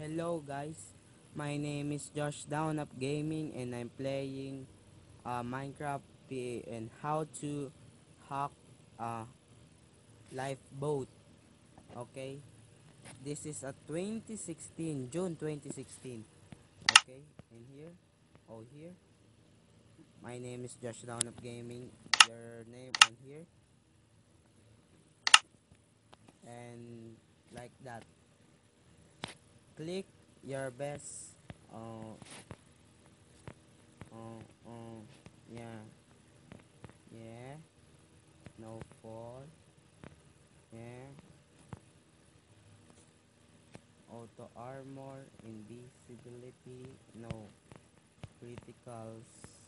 Hello guys, my name is Josh Down Up Gaming and I'm playing Minecraft and how to hack a lifeboat. Okay, this is a 2016 June 2016. Okay, and here, here, my name is Josh Down Up Gaming. Your name on here and like that. Click your best. Uh, uh, uh, yeah, yeah. No fall. Yeah. Auto armor. Invisibility. No. Criticals.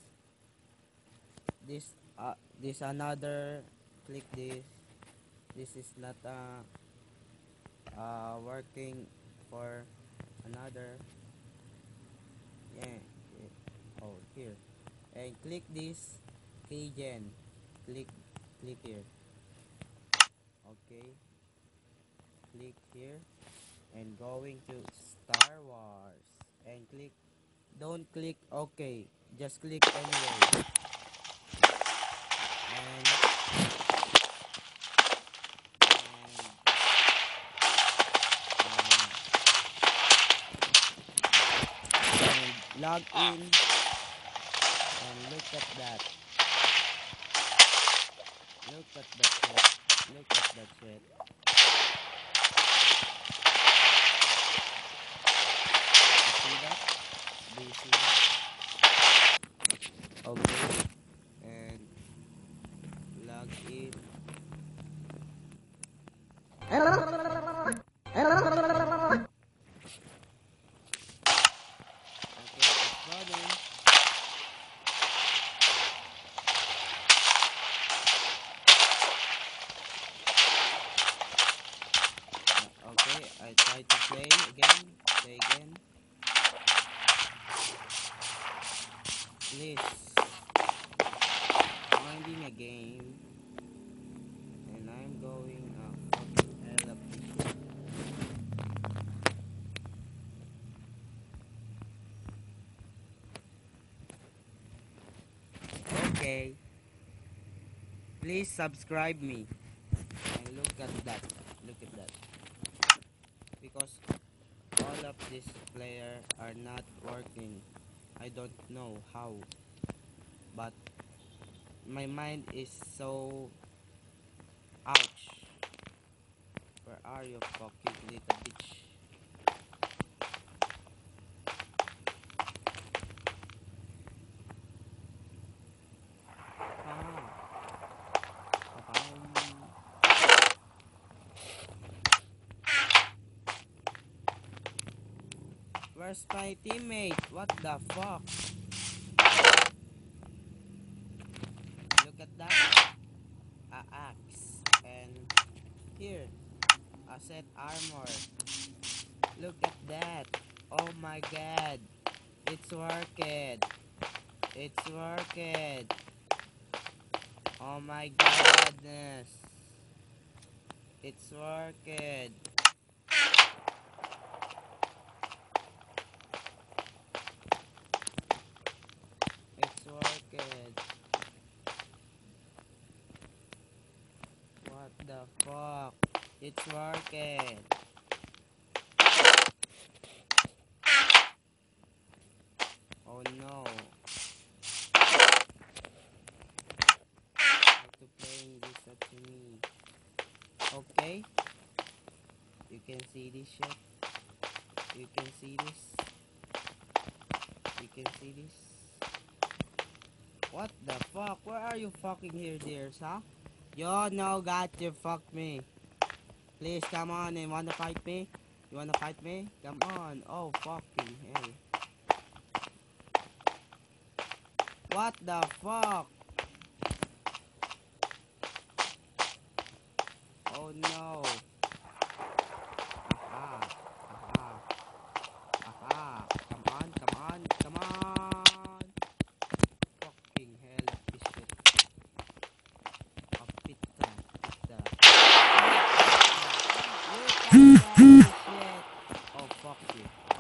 This another. Click this. This is not working for another. Yeah. Oh, here. And click this. Keygen. Click. Click here. Okay. Click here. And going to Star Wars. And click. Don't click OK. Just click anyway. And log in and look at that. Look at that shit. Look at that shit. You see that? Do you see that? Okay. And log in. Okay, it's running. Okay, I try to play again. Play again. Please. Finding a game. And I'm going fucking hell up this shit. Okay. Please subscribe me. And look at that. Look at that. Because all of these players are not working. I don't know how. But my mind is so ouch. Where are you fucking little bitch? Where's my teammate? What the fuck? Look at that. A axe. And here. A set armor. Look at that. Oh my god. It's working. It's working. Oh my goodness. It's working. It's working. What the fuck? It's working. Oh no. How to playing this up to me. Okay. You can see this shit. You can see this. You can see this. What the fuck? Where are you fucking here, dears, huh? Yo, no, got you, fuck me. Please, come on, and wanna fight me? You wanna fight me? Come on. Oh, fucking hell. What the fuck? Oh no. Aha. Aha. Aha. Come on, come on, come on. Fucking hell, this shit. Oh, pita, pita. Look at that shit. Oh, fuck you.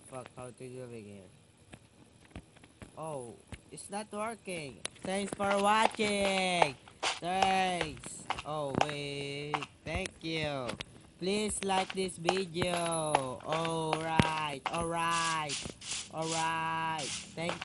fuck, how to do it here? Oh, it's not working. Thanks for watching. Thanks. Oh, wait. Thank you. Please like this video. Alright, alright, alright. Thank